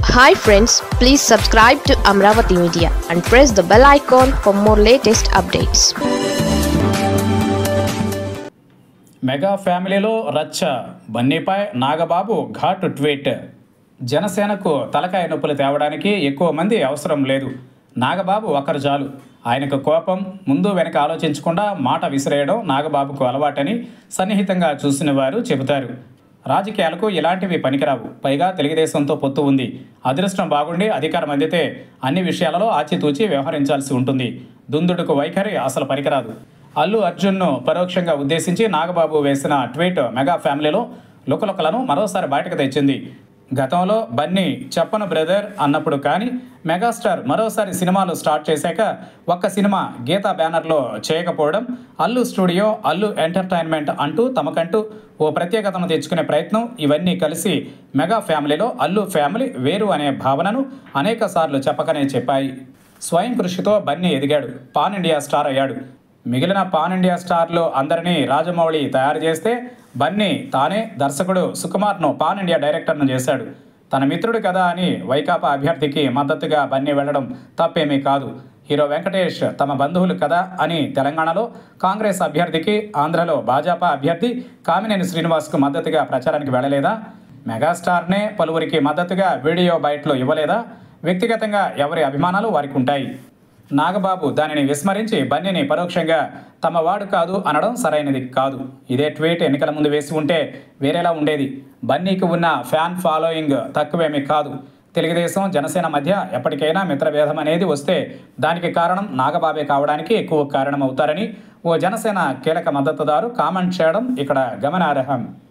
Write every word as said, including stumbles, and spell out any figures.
Hi friends, please subscribe to Amravati Media and press the bell icon for more latest updates. Mega ఫ్యామిలీలో రచ్చ, బన్నీపై నాగబాబు ఘాటు tweet. జనసేనకు తలకాయ నొప్పులు తేవడానికి ఎక్కువ మంది అవసరం లేదు. నాగబాబు ఒక్కరు చాలు. ఆయనకు కోపం, ముందు వెనక ఆలోచించకుండా మాట విసిరేయడం నాగబాబుకు అలవాటని సన్నిహితంగా చూసిన వారు చెబుతారు. రాజకీయాలకు ఇలాంటివి పనికిరావు. పైగా తెలుగుదేశంతో పొత్తు ఉంది. అదృష్టం బాగుండి అధికారం అందితే అన్ని విషయాలలో ఆచితూచి వ్యవహరించాల్సి ఉంటుంది. దుందుడుకు వైఖరి అసలు పనికిరాదు. అల్లు అర్జున్ను పరోక్షంగా ఉద్దేశించి నాగబాబు వేసిన ట్వీట్ మెగా ఫ్యామిలీలో లుకలుకలను మరోసారి బయటకు తెచ్చింది. గతంలో బన్నీ చెప్పను బ్రదర్ అన్నప్పుడు కానీ, మెగాస్టార్ మరోసారి సినిమాలు స్టార్ట్ చేశాక ఒక్క సినిమా గీతా బ్యానర్లో చేయకపోవడం, అల్లు స్టూడియో, అల్లు ఎంటర్టైన్మెంట్ అంటూ తమకంటూ ఓ ప్రత్యేకతను తెచ్చుకునే ప్రయత్నం, ఇవన్నీ కలిసి మెగా ఫ్యామిలీలో అల్లు ఫ్యామిలీ వేరు అనే భావనను అనేక సార్లు చెప్పకనే చెప్పాయి. స్వయం కృషితో బన్నీ ఎదిగాడు, పాన్ ఇండియా స్టార్ అయ్యాడు. మిగిలిన పాన్ ఇండియా స్టార్లు అందరినీ రాజమౌళి తయారు చేస్తే బన్నీ తానే దర్శకుడు సుకుమార్ను పాన్ ఇండియా డైరెక్టర్ను చేశాడు. తన మిత్రుడు కదా అని వైకాపా అభ్యర్థికి మద్దతుగా బన్నీ వెళ్లడం తప్పేమీ కాదు. హీరో వెంకటేష్ తమ బంధువులు కదా అని తెలంగాణలో కాంగ్రెస్ అభ్యర్థికి, ఆంధ్రలో భాజపా అభ్యర్థి కామినేని శ్రీనివాస్కు మద్దతుగా ప్రచారానికి వెళ్ళలేదా? మెగాస్టార్నే పలువురికి మద్దతుగా వీడియో బైట్లు ఇవ్వలేదా? వ్యక్తిగతంగా ఎవరి అభిమానాలు వారికి ఉంటాయి. నాగబాబు దానిని విస్మరించి బన్నీని పరోక్షంగా తమ వాడు కాదు అనడం సరైనది కాదు. ఇదే ట్వీట్ ఎన్నికల ముందు వేసి ఉంటే వేరేలా ఉండేది. బన్నీకి ఉన్న ఫ్యాన్ ఫాలోయింగ్ తక్కువేమీ కాదు. తెలుగుదేశం, జనసేన మధ్య ఎప్పటికైనా మిత్రభేదం అనేది వస్తే దానికి కారణం నాగబాబే కావడానికి ఎక్కువ కారణమవుతారని ఓ జనసేన కీలక మద్దతుదారు కామెంట్ చేయడం ఇక్కడ గమనార్హం.